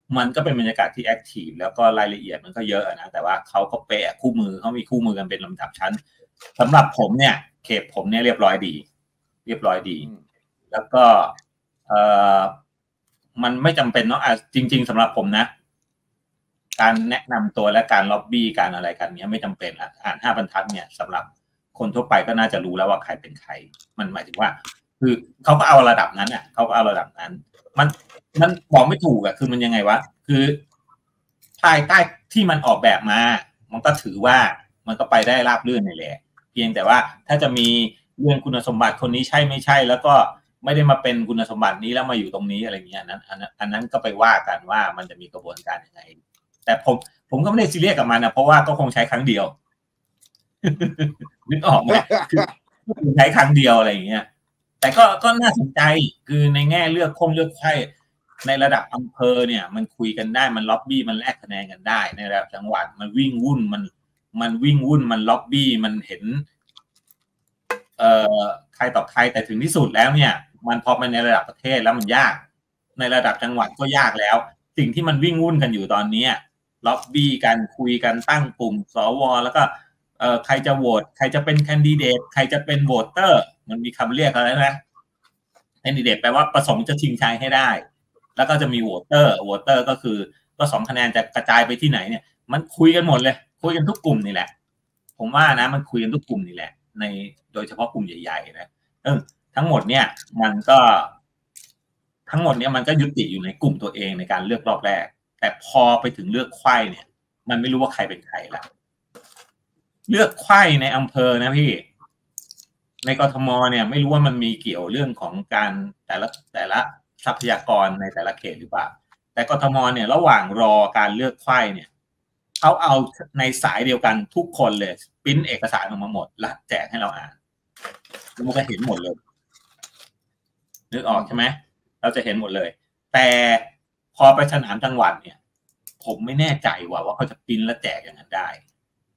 มันก็เป็นบรรยากาศที่แอคทีฟแล้วก็รายละเอียดมันก็เยอะนะแต่ว่าเขาก็เป๊ะคู่มือเขามีคู่มือกันเป็นลำดับชั้นสำหรับผมเนี่ยเขตผมเนี่ยเรียบร้อยดีแล้วก็มันไม่จำเป็นเนาะจริงๆสำหรับผมนะการแนะนำตัวและการล็อบบี้การอะไรกันเนี้ยไม่จำเป็นละอ่าน5 บรรทัดเนี่ยสำหรับคนทั่วไปก็น่าจะรู้แล้วว่าใครเป็นใครมันหมายถึงว่าคือเขาก็เอาระดับนั้นอ่ะเขาก็เอาระดับนั้นมันบอกไม่ถูกอ่ะคือมันยังไงวะคือภายใต้ที่มันออกแบบมามันก็ถือว่ามันก็ไปได้ราบรื่นนี่แหละเพียงแต่ว่าถ้าจะมีเรื่องคุณสมบัติคนนี้ใช่ไม่ใช่แล้วก็ไม่ได้มาเป็นคุณสมบัตินี้แล้วมาอยู่ตรงนี้อะไรเงี้ยอันนั้นก็ไปว่ากันว่ามันจะมีกระบวนการยังไงแต่ผมก็ไม่ได้ซีเรียสกับมันนะเพราะว่าก็คงใช้ครั้งเดียวนึกออกไหมคือใช้ครั้งเดียวอะไรอย่างเงี้ยแต่ก็น่าสนใจคือในแง่เลือกไข้ในระดับอำเภอเนี่ยมันคุยกันได้มันล็อบบี้มันแลกคะแนนกันได้ในระดับจังหวัดมันวิ่งวุ่นมันวิ่งวุ่นมันล็อบบี้มันเห็นใครต่อใครแต่ถึงที่สุดแล้วเนี่ยมันพอมาในระดับประเทศแล้วมันยากในระดับจังหวัดก็ยากแล้วสิ่งที่มันวิ่งวุ่นกันอยู่ตอนนี้ล็อบบี้กันคุยกันตั้งกลุ่มสวแล้วก็ใครจะโหวตใครจะเป็นแคนดิเดตใครจะเป็นโหวตเตอร์มันมีคำเรียกอะไรนะแคนดิเดตแปลว่าประสงค์จะชิงชัยให้ได้แล้วก็จะมีโหวตเตอร์ก็คือก็2 คะแนนจะกระจายไปที่ไหนเนี่ยมันคุยกันหมดเลยคุยกันทุกกลุ่มนี่แหละผมว่านะมันคุยกันทุกกลุ่มนี่แหละในโดยเฉพาะกลุ่มใหญ่ๆนะทั้งหมดเนี่ยมันก็ยุติอยู่ในกลุ่มตัวเองในการเลือกรอบแรกแต่พอไปถึงเลือกไขว้เนี่ยมันไม่รู้ว่าใครเป็นใครละเลือกไขว้ในอำเภอนะพี่ในกทมเนี่ยไม่รู้ว่ามันมีเกี่ยวเรื่องของการแต่ละทรัพยากรในแต่ละเขตหรือเปล่าแต่กทมเนี่ยระหว่างรอการเลือกไขว้เนี่ยเขาเอาในสายเดียวกันทุกคนเลยปริ้นเอกสารออกมาหมดแล้วแจกให้เราอ่านแล้วมันก็เห็นหมดเลยนึกออกใช่ไหมเราจะเห็นหมดเลยแต่พอไปสนามจังหวัดเนี่ยผมไม่แน่ใจว่าเขาจะปริ้นและแจกอย่างนั้นได้